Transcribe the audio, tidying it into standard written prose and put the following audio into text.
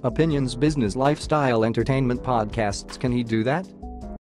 Opinions, business, lifestyle, entertainment podcasts. Can he do that?